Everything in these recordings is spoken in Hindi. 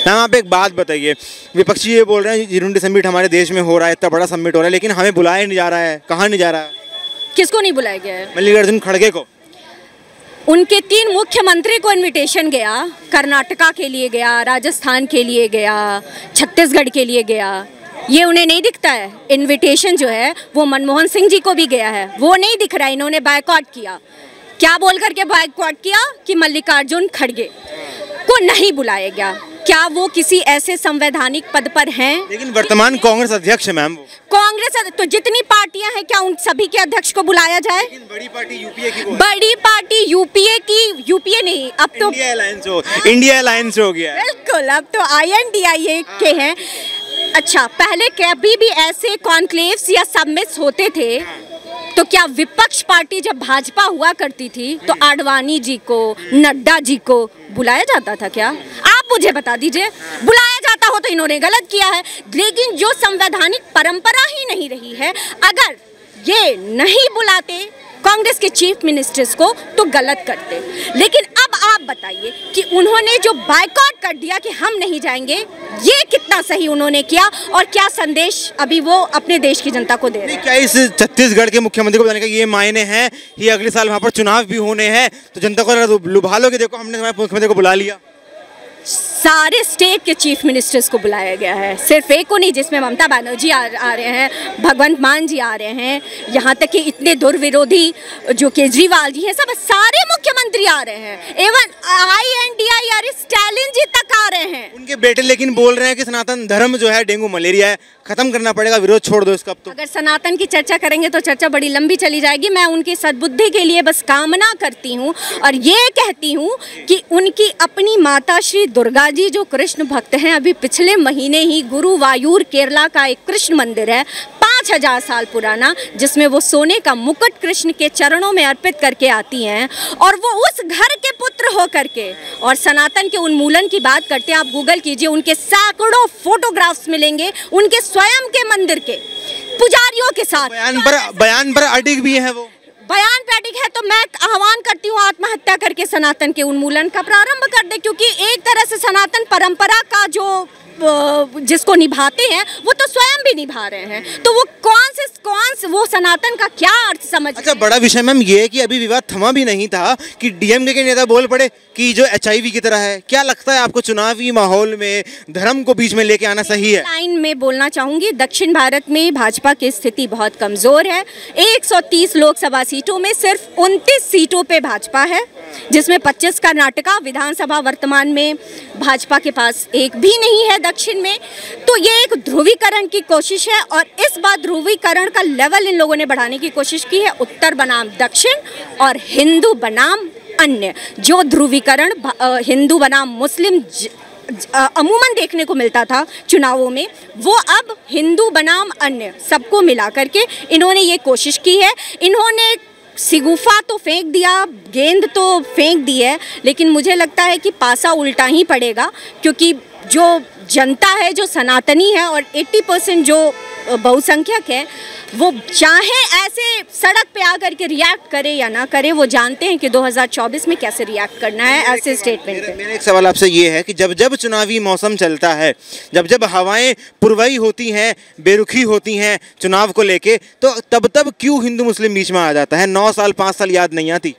मैम आप एक बात बताइए, विपक्षी ये बोल रहे हैं यूनिटी समिट हमारे देश में हो रहा है, इतना बड़ा समिट हो रहा है, लेकिन हमें बुलाया नहीं जा रहा है। कहाँ नहीं जा रहा है? किसको नहीं बुलाया गया है? मल्लिकार्जुन खड़गे को। उनके 3 मुख्यमंत्री को इनविटेशन गया, कर्नाटका के लिए गया, राजस्थान के लिए गया, छत्तीसगढ़ के लिए गया। ये उन्हें नहीं दिखता है। इनविटेशन जो है वो मनमोहन सिंह जी को भी गया है, वो नहीं दिख रहा है। इन्होंने बायकॉट किया। क्या बोल करके बायकॉट किया कि मल्लिकार्जुन खड़गे को नहीं बुलाया गया। क्या वो किसी ऐसे संवैधानिक पद पर हैं? लेकिन वर्तमान कांग्रेस अध्यक्ष है मैम। कांग्रेस तो जितनी पार्टियां हैं, क्या उन सभी के अध्यक्ष को बुलाया जाए? लेकिन बड़ी पार्टी यूपीए की, बड़ी पार्टी यूपीए नहीं, अब तो इंडिया अलायंस हो गया। बिल्कुल, अब तो INDIA के हैं। अच्छा, पहले कभी भी ऐसे कॉन्क्लेव्स या समिट्स होते थे तो क्या विपक्ष पार्टी जब भाजपा हुआ करती थी तो आडवाणी जी को, नड्डा जी को बुलाया जाता था क्या? आप मुझे बता दीजिए। बुलाया जाता हो तो इन्होंने गलत किया है। लेकिन जो संवैधानिक परंपरा ही नहीं रही है, अगर ये नहीं बुलाते कांग्रेस के चीफ मिनिस्टर्स को तो गलत करते। लेकिन अब आप बताइए कि उन्होंने जो बायकॉट कर दिया कि हम नहीं जाएंगे, ये कितना सही उन्होंने किया और क्या संदेश अभी वो अपने देश की जनता को दे रहे हैं? क्या इस छत्तीसगढ़ के मुख्यमंत्री को बताने का ये मायने हैं कि अगले साल वहाँ पर चुनाव भी होने हैं तो जनता को लुभा लो कि देखो हमने हमारे मुख्यमंत्री को बुला लिया? सारे स्टेट के चीफ मिनिस्टर्स को बुलाया गया है, सिर्फ एक को नहीं, जिसमें ममता बनर्जी आ रहे हैं, भगवंत मान जी आ रहे हैं, यहाँ तक कि इतने दुर्विरोधी जो केजरीवाल जी हैं, सब सारे मुख्यमंत्री आ रहे हैं। एवं INDIA स्टालिन जी तक आ रहे हैं। उनके बेटे लेकिन बोल रहे हैं कि सनातन धर्म जो है डेंगू मलेरिया है, खत्म करना पड़ेगा, विरोध छोड़ दो इसका। अब तो अगर सनातन की चर्चा करेंगे तो चर्चा बड़ी लंबी चली जाएगी। मैं उनकी सद्बुद्धि के लिए बस कामना करती हूँ और ये कहती हूँ कि उनकी अपनी माता श्री दुर्गा जी जो कृष्ण भक्त हैं, अभी पिछले महीने ही गुरुवायूर केरला का एक कृष्ण मंदिर है 5000 साल पुराना, जिसमें वो सोने का मुकुट कृष्ण के चरणों में अर्पित करके आती हैं और वो उस घर के पुत्र हो करके और सनातन के उन्मूलन की बात करते हैं। आप गूगल कीजिए, उनके सैकड़ों फोटोग्राफ्स मिलेंगे उनके स्वयं के मंदिर के पुजारियों के साथ। बयान पर अडिग भी है वो। बयान पे अडिग है तो मैं आह्वान करती हूँ आत्महत्या करके सनातन के उन्मूलन का प्रारंभ कर दे, क्योंकि एक तरह से सनातन परंपरा का जो जिसको निभाते हैं वो तो स्वयं भी निभा रहे हैं, तो वो कौन से वो सनातन का क्या अर्थ समझ। अच्छा, बड़ा विषय मैम ये है कि अभी विवाद थमा भी नहीं था कि DMK के नेता बोल पड़े कि जो HIV की तरह है। क्या लगता है आपको चुनावी माहौल में धर्म को बीच में लेके आना सही है? लाइन में बोलना चाहूंगी, दक्षिण भारत में भाजपा की स्थिति बहुत कमजोर है। 130 लोकसभा सीटों में सिर्फ 29 सीटों पे भाजपा है, जिसमें 25 कर्नाटका विधानसभा वर्तमान में भाजपा के पास एक भी नहीं है दक्षिण में। तो ये एक ध्रुवीकरण की कोशिश है और इस बार ध्रुवीकरण का लेवल इन लोगों ने बढ़ाने की कोशिश की है। उत्तर बनाम दक्षिण और हिंदू बनाम अन्य। जो ध्रुवीकरण हिंदू बनाम मुस्लिम अमूमन देखने को मिलता था चुनावों में, वो अब हिंदू बनाम अन्य सबको मिला करके इन्होंने ये कोशिश की है। इन्होंने सिगुफा तो फेंक दिया, गेंद तो फेंक दी है, लेकिन मुझे लगता है कि पासा उल्टा ही पड़ेगा, क्योंकि जो जनता है जो सनातनी है और 80% जो बहुसंख्यक है, वो चाहे ऐसे सड़क पे आकर के रिएक्ट करे या ना करे, वो जानते हैं कि 2024 में कैसे रिएक्ट करना है ऐसे स्टेटमेंट पे। मेरा एक सवाल आपसे ये है कि जब जब चुनावी मौसम चलता है, जब जब हवाएं पुरवई होती हैं, बेरुखी होती हैं चुनाव को लेके, तो तब तब क्यों हिंदू मुस्लिम बीच में आ जाता है? 9 साल 5 साल याद नहीं आती?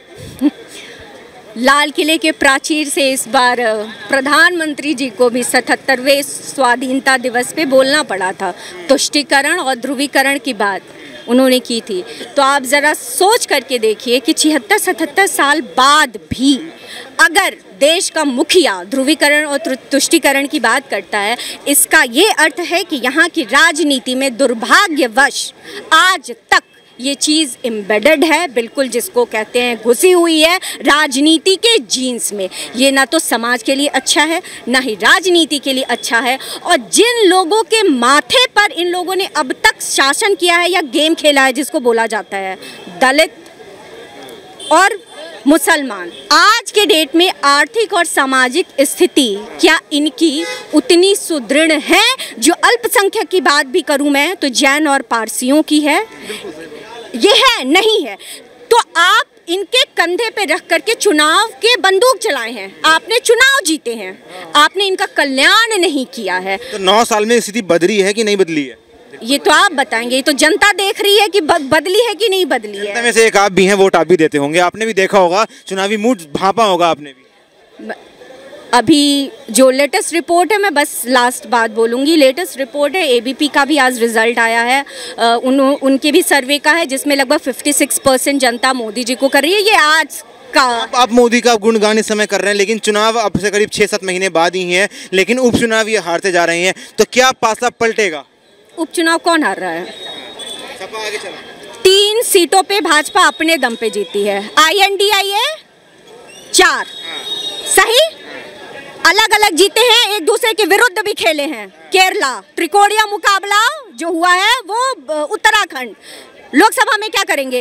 लाल किले के प्राचीर से इस बार प्रधानमंत्री जी को भी 77वें स्वाधीनता दिवस पे बोलना पड़ा था। तुष्टीकरण और ध्रुवीकरण की बात उन्होंने की थी। तो आप ज़रा सोच करके देखिए कि 76-77 साल बाद भी अगर देश का मुखिया ध्रुवीकरण और तुष्टीकरण की बात करता है, इसका ये अर्थ है कि यहाँ की राजनीति में दुर्भाग्यवश आज तक ये चीज़ एम्बेडेड है, बिल्कुल जिसको कहते हैं घुसी हुई है राजनीति के जीन्स में। ये ना तो समाज के लिए अच्छा है, ना ही राजनीति के लिए अच्छा है। और जिन लोगों के माथे पर इन लोगों ने अब तक शासन किया है या गेम खेला है, जिसको बोला जाता है दलित और मुसलमान, आज के डेट में आर्थिक और सामाजिक स्थिति क्या इनकी उतनी सुदृढ़ है? जो अल्पसंख्यक की बात भी करूं मैं तो जैन और पारसियों की है, ये है नहीं है। तो आप इनके कंधे पे रख करके चुनाव के बंदूक चलाए हैं। आपने चुनाव जीते हैं, आपने इनका कल्याण नहीं किया है। तो 9 साल में स्थिति बदली है कि नहीं बदली है? ये तो आप बताएंगे, ये तो जनता देख रही है कि बदली है कि नहीं बदली है। जनता में से एक आप भी हैं, वोट आप भी देते होंगे, आपने भी देखा होगा, चुनावी मूड भांपा होगा आपने भी। अभी जो लेटेस्ट रिपोर्ट है, मैं बस लास्ट बात बोलूँगी, लेटेस्ट रिपोर्ट है एबीपी का भी आज रिजल्ट आया है, उनके भी सर्वे का है, जिसमें लगभग 56% जनता मोदी जी को कर रही है। ये आज का आप मोदी का गुणगान इस समय कर रहे हैं, लेकिन चुनाव अब से करीब 6-7 महीने बाद ही हैं, लेकिन उपचुनाव ये हारते जा रहे हैं, तो क्या पासा पलटेगा? उपचुनाव कौन हार रहा है? सपा आगे चला। 3 सीटों पे भाजपा अपने दम पे जीती है, INDIA 4, सही अलग अलग जीते हैं, एक दूसरे के विरुद्ध भी खेले हैं। केरला त्रिकोणीय मुकाबला जो हुआ है वो उत्तराखंड, लोकसभा में क्या करेंगे?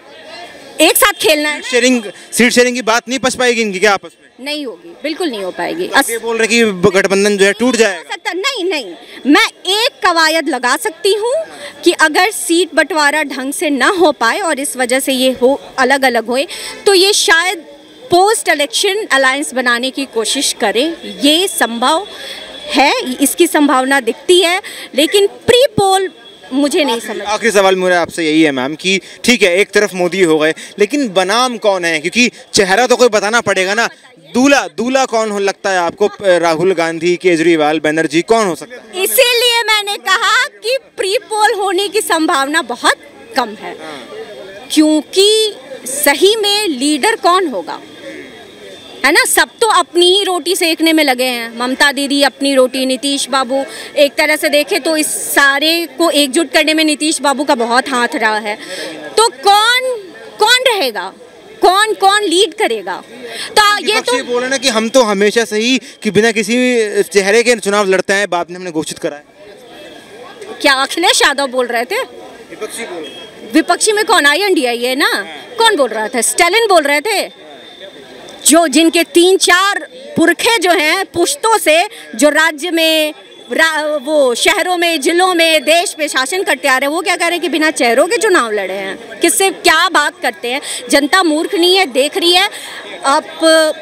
एक साथ खेलना है। सीट शेयरिंग की बात नहीं पच पाएगी इनकी क्या आपस में? नहीं होगी, बिल्कुल नहीं हो पाएगी। ये बोल रहे कि गठबंधन जो है टूट जाएगा। नहीं, मैं एक कवायद लगा सकती हूँ कि अगर सीट बंटवारा ढंग से ना हो पाए और इस वजह से ये हो अलग अलग होए, तो ये शायद पोस्ट इलेक्शन अलायंस बनाने की कोशिश करें। ये संभव है, इसकी संभावना दिखती है, लेकिन प्री पोल मुझे नहीं समझ। आखिरी सवाल मेरा आपसे यही है मैम कि ठीक है, एक तरफ मोदी हो गए, लेकिन बनाम कौन है? क्योंकि चेहरा तो कोई बताना पड़ेगा ना। दूल्हा कौन हो लगता है आपको? राहुल गांधी, केजरीवाल, बनर्जी, कौन हो सकता है? इसीलिए मैंने कहा कि प्री पोल होने की संभावना बहुत कम है, क्योंकि सही में लीडर कौन होगा, है ना? सब तो अपनी ही रोटी सेकने में लगे हैं। ममता दीदी अपनी रोटी, नीतीश बाबू, एक तरह से देखें तो इस सारे को एकजुट करने में नीतीश बाबू का बहुत हाथ रहा है। तो कौन रहेगा, कौन लीड करेगा? तो ये तो बोल रहे ना कि हम तो हमेशा से ही कि बिना किसी चेहरे के चुनाव लड़ते हैं, बाप ने हमने घोषित करा है। क्या अखिलेश यादव बोल रहे थे? विपक्षी बोल रहे। विपक्षी में कौन? INDIA ना, कौन बोल रहा था? स्टालिन बोल रहे थे, जो जिनके 3-4 पुरखे जो हैं पुश्तों से, जो राज्य में वो शहरों में, जिलों में, देश पे शासन करते आ रहे हैं, वो क्या कह रहे हैं कि बिना चेहरों के चुनाव लड़े हैं? किससे क्या बात करते हैं? जनता मूर्ख नहीं है, देख रही है। अब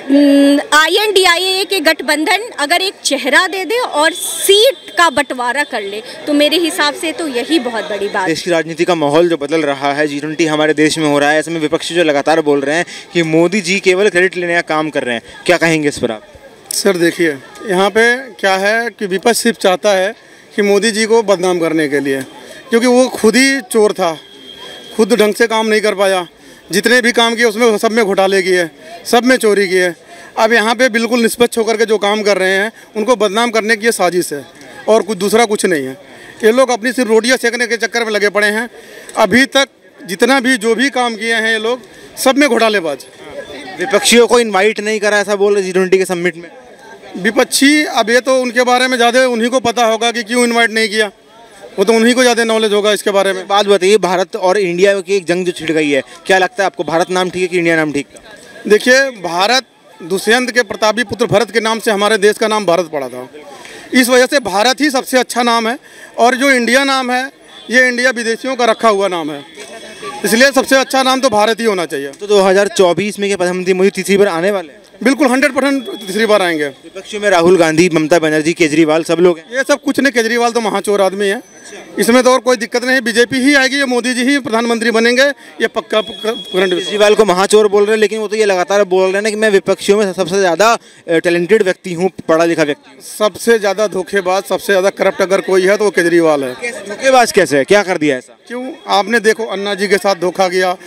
INDIA के गठबंधन अगर एक चेहरा दे दे और सीट का बंटवारा कर ले, तो मेरे हिसाब से तो यही बहुत बड़ी बात है। देश की राजनीति का माहौल जो बदल रहा है, G20 हमारे देश में हो रहा है, ऐसे में विपक्षी जो लगातार बोल रहे हैं कि मोदी जी केवल क्रेडिट लेने का काम कर रहे हैं, क्या कहेंगे इस पर आप? सर देखिए, यहाँ पे क्या है कि विपक्ष सिर्फ चाहता है कि मोदी जी को बदनाम करने के लिए, क्योंकि वो खुद ही चोर था, खुद ढंग से काम नहीं कर पाया, जितने भी काम किए उसमें सब में घोटाले किए, सब में चोरी किए। अब यहाँ पे बिल्कुल निष्पक्ष होकर के जो काम कर रहे हैं उनको बदनाम करने की ये साजिश है, और कुछ दूसरा कुछ नहीं है। ये लोग अपनी सिर्फ रोटियाँ सेकने के चक्कर में लगे पड़े हैं। अभी तक जितना भी जो भी काम किए हैं ये लोग, सब में घोटालेबाज। विपक्षियों को इनवाइट नहीं करा, ऐसा बोल रहे G20 के समिट में। विपक्षी, अब ये तो उनके बारे में ज़्यादा उन्हीं को पता होगा कि क्यों इनवाइट नहीं किया, वो तो उन्हीं को ज़्यादा नॉलेज होगा इसके बारे में। बात बताइए, भारत और इंडिया की एक जंग जो छिड़ गई है, क्या लगता है आपको, भारत नाम ठीक है कि इंडिया नाम ठीक है? देखिए, भारत दुष्यंत के प्रतापी पुत्र भरत के नाम से हमारे देश का नाम भारत पड़ा था, इस वजह से भारत ही सबसे अच्छा नाम है। और जो इंडिया नाम है, ये इंडिया विदेशियों का रखा हुआ नाम है, इसलिए सबसे अच्छा नाम तो भारत ही होना चाहिए। तो 2024 में क्या प्रधानमंत्री मोदी तीसरी बार आने वाले हैं? बिल्कुल 100% तीसरी बार आएंगे। विपक्षी में राहुल गांधी, ममता बनर्जी, केजरीवाल, सब लोग हैं। ये सब कुछ नहीं, केजरीवाल तो महाचोर आदमी है, इसमें तो और कोई दिक्कत नहीं। बीजेपी ही आएगी, ये मोदी जी ही प्रधानमंत्री बनेंगे, ये पक्का। केजरीवाल को महाचोर बोल रहे हैं, लेकिन वो तो ये लगातार बोल रहे हैं ना कि मैं विपक्षियों में सबसे ज़्यादा टैलेंटेड व्यक्ति हूँ, पढ़ा लिखा व्यक्ति हूँ। सबसे ज़्यादा धोखेबाज, सबसे ज़्यादा करप्ट अगर कोई है तो वो केजरीवाल है। धोखेबाज कैसे है, क्या कर दिया ऐसा? क्यों? आपने देखो, अन्ना जी के साथ धोखा किया,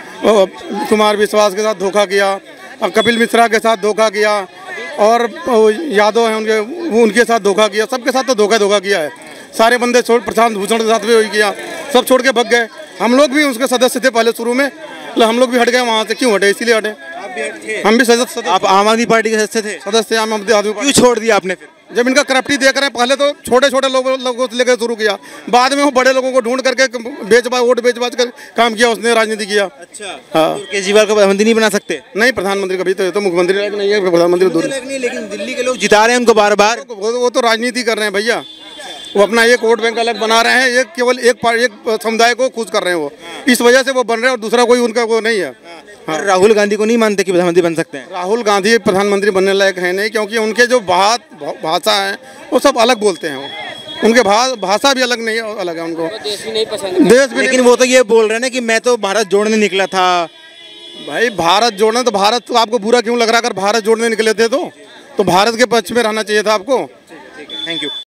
कुमार विश्वास के साथ धोखा किया, कपिल मिश्रा के साथ धोखा किया, और यादव हैं उनके साथ धोखा किया, सबके साथ तो धोखा किया है। सारे बंदे छोड़, प्रशांत भूषण के साथ भी वही किया, सब छोड़ के भग गए। हम लोग भी उसके सदस्य थे पहले शुरू में, हम लोग भी हट गए वहाँ से। क्यों हटे? इसीलिए हटे। हम भी सदस्य। आप आम आदमी पार्टी के सदस्य थे? सदस्य आम आदमी पार्टी। क्यों छोड़ दिया आपने फिर? जब इनका करप्टी देख रहे हैं, पहले तो छोटे छोटे लोगों से लेकर शुरू किया, बाद में वो बड़े लोगों को ढूंढ करके वोट बेच कर काम किया, उसने राजनीति किया। अच्छा, हाँ। तो केजरीवाल को प्रधानमंत्री नहीं बना सकते? नहीं, प्रधानमंत्री कभी तो मुख्यमंत्री लायक नहीं है, प्रधानमंत्री दूर नहीं, लेकिन दिल्ली के लोग जिता रहे हैं उनको बार बार। वो तो राजनीति कर रहे हैं भैया, वो अपना एक वोट बैंक अलग बना रहे हैं, केवल एक समुदाय को खुश कर रहे हैं वो, इस वजह से वो बन रहे हैं, और दूसरा कोई उनका वो नहीं है। और राहुल गांधी को नहीं मानते कि प्रधानमंत्री बन सकते हैं? राहुल गांधी प्रधानमंत्री बनने लायक है नहीं, क्योंकि उनके जो भाषा है वो सब अलग बोलते हैं। वो उनके भाषा भी अलग नहीं अलग है उनको, देश भी नहीं पसंद। लेकिन वो तो ये बोल रहे हैं ना कि मैं तो भारत जोड़ने निकला था। भाई भारत जोड़ना, तो भारत तो आपको बुरा क्यों लग रहा है? अगर भारत जोड़ने निकले थे तो भारत के पक्ष में रहना चाहिए था आपको। Thank you.